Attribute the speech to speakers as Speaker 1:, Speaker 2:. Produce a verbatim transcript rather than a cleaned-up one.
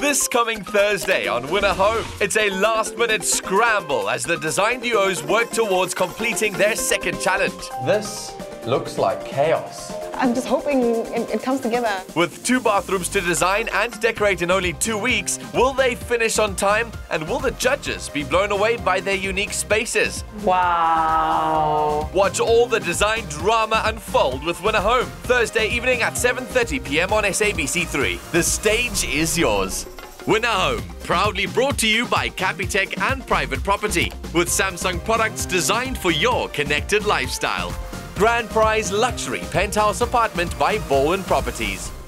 Speaker 1: This coming Thursday on Winner Home, it's a last-minute scramble as the design duos work towards completing their second challenge.
Speaker 2: This looks like chaos.
Speaker 3: I'm just hoping it, it comes together.
Speaker 1: With two bathrooms to design and decorate in only two weeks, will they finish on time? And will the judges be blown away by their unique spaces?
Speaker 4: Wow.
Speaker 1: Watch all the design drama unfold with Winner Home, Thursday evening at seven thirty p m on S A B C three. The stage is yours. Winner Home, proudly brought to you by Capitec and Private Property, with Samsung products designed for your connected lifestyle. Grand Prize Luxury Penthouse Apartment by Bowen Properties.